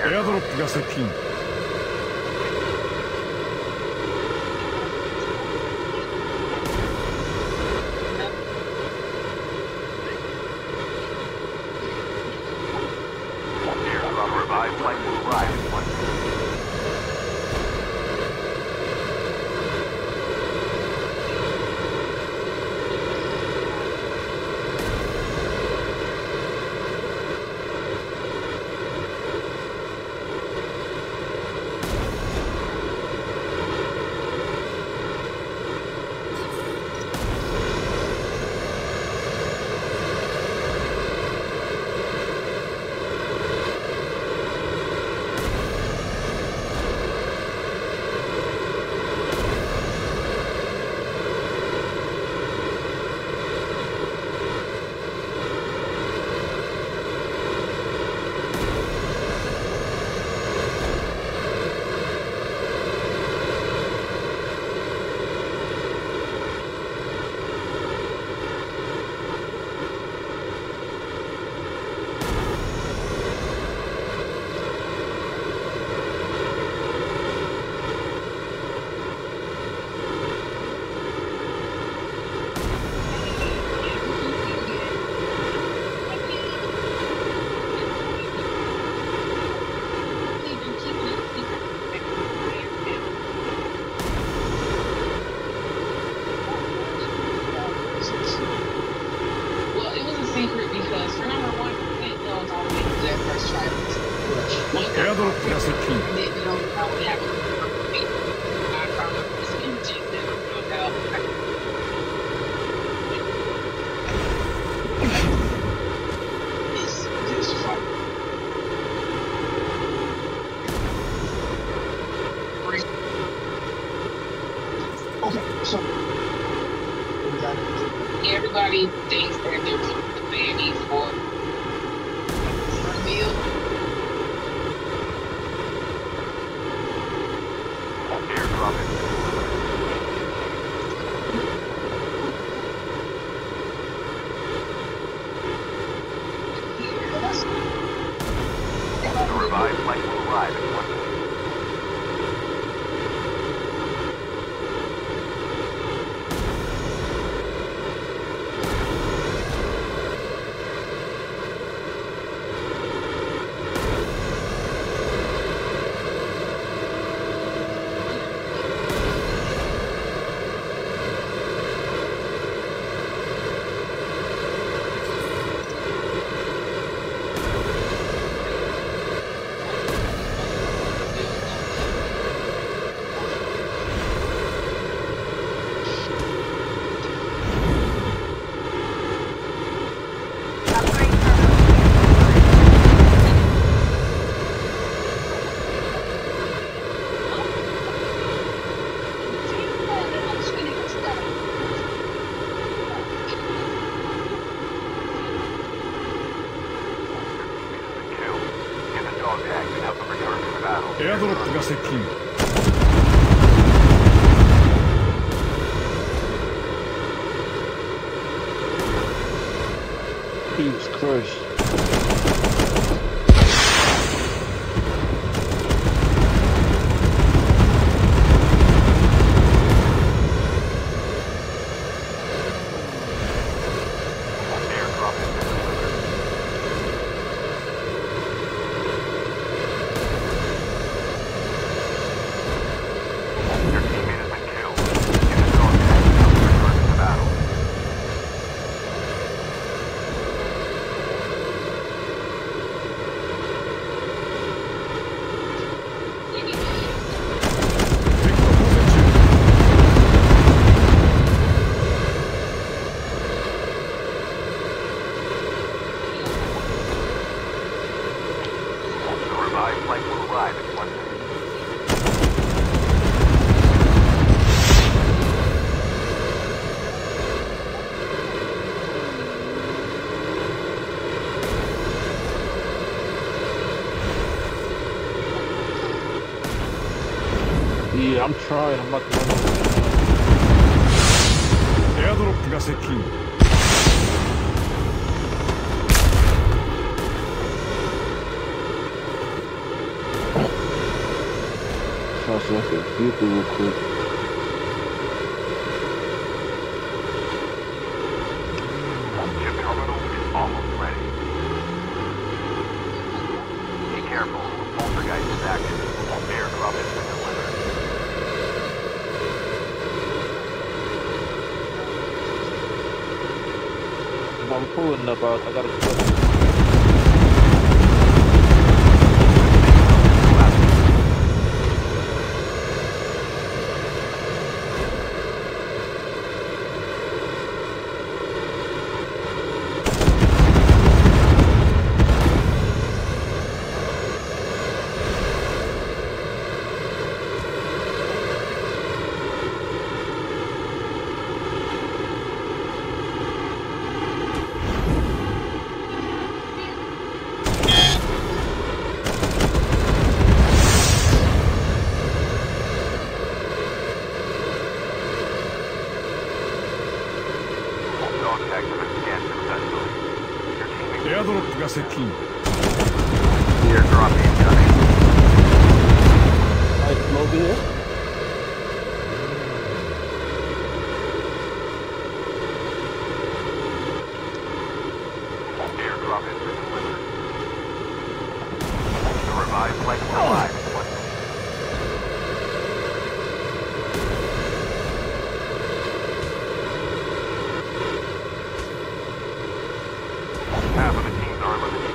エアドロップが接近。エアドロップが接近。 Everybody thinks that they're the baby for reveal. Airdrop is the revived flight will arrive in 1 minute. エアドロップが接近。 Jesus Christ. Yeah, I'm trying. I'm not gonna run over. エアドロップが接近。 trying to see if I can vehicle real quick. Chip terminal is almost ready. Be careful. Poltergeist is active. Airdrop has been delivered. If I'm pulling up, I gotta quit. エアドロップが接近。 Airdrop incoming. Nice from over here. Airdrop has been delivered. The revived flight will arrive in 1 minute. Half of the teams are eliminated.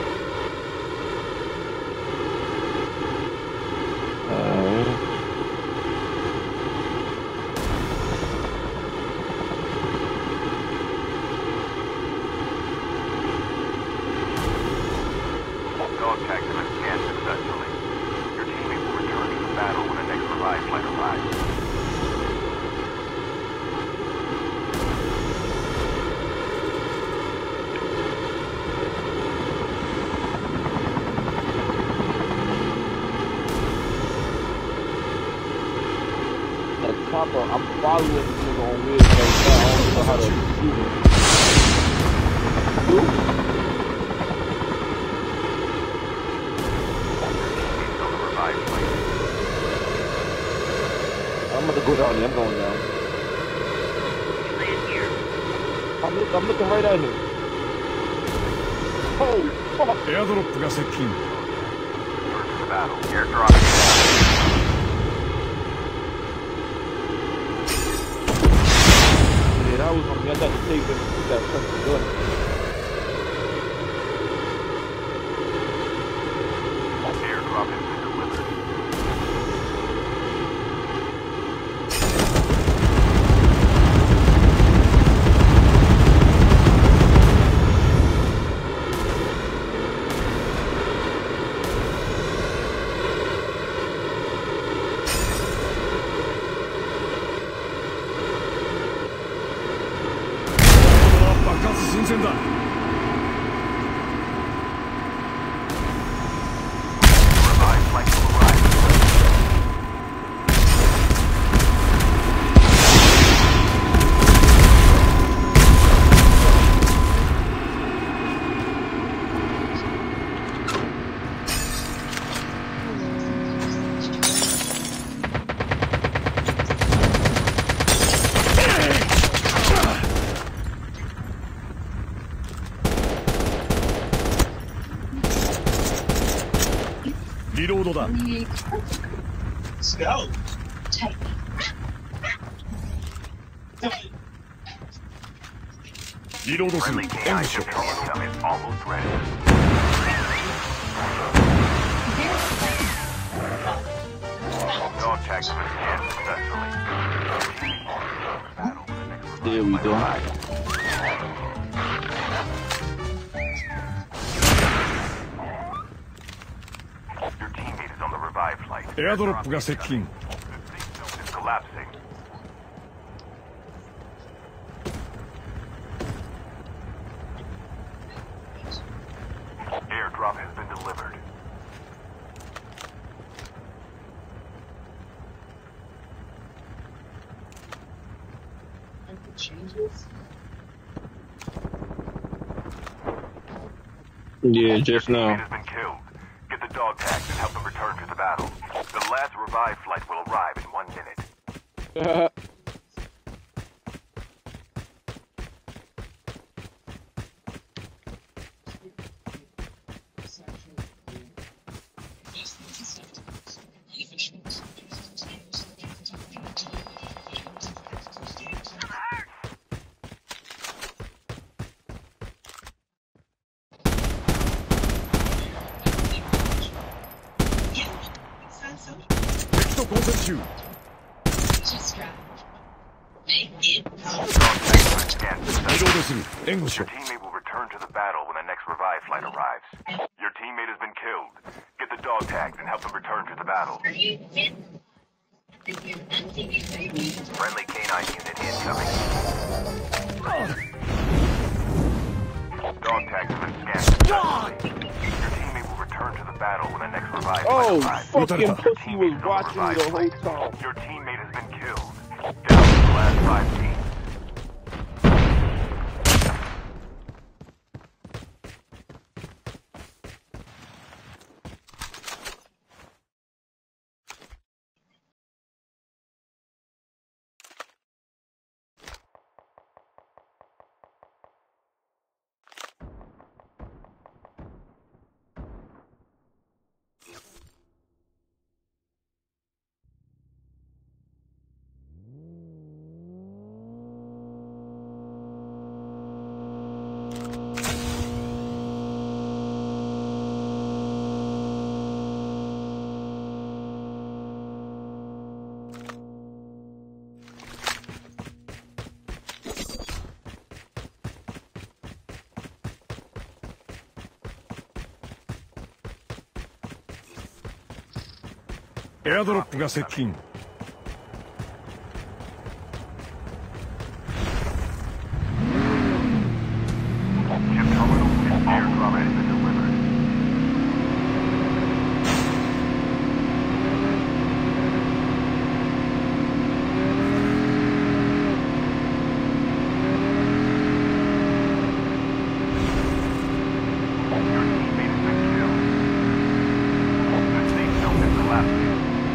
Dog tags have been scanned successfully. Your teammate will return to the battle when the next revived flight arrives. That chopper, I'm following this nigga on weird stuff. I don't know how to shoot him. Teammates on the revived flight. I'm gonna go down there. I'm going down. Land here. I'm looking right at him. Oh, fuck. エアドロップが接近。 Return to the battle. Airdrop incoming. Yeah, that was on me. I got to take him. He got something good. Airdrop has been delivered. Revived flight will arrive. Reload. リロードだ。 Let's go. Take. リロードする。 Friendly KI chip terminal is almost ready. Dog tags have been scanned successfully. Battle when the next revived There we flight go. arrives. Your teammate is on the revived flight. エアドロップが接近。 The safe zone is collapsing. Airdrop has been delivered. Changes? Yeah, just Teammate now. has been killed. Get the dog tags and help them return to the battle. The last revived flight will arrive. 敵と交戦中 リロードする援護し Your ろ teammate will return to the battle when the next revive flight arrives. Your teammate has been killed. Get the dog tags and help them return to the battle. Friendly canine unit incoming. Dog tags have been scanned successfully. Your teammate will return to the battle when the next revive flight Oh, arrives. fucking pussy was watching me the whole time. Your teammate has been killed. Down to the last 5 teams. エアドロップが接近 Chip terminal and airdrop has been delivered. Your teammate has been killed. The safe zone is collapsing.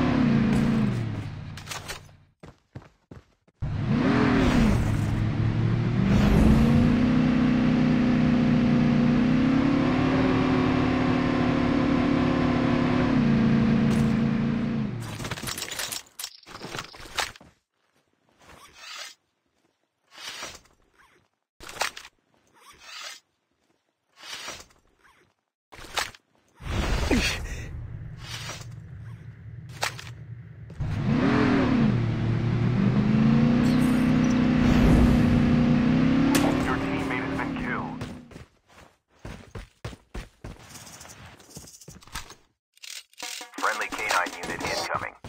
Your teammate has been killed. Friendly canine unit incoming.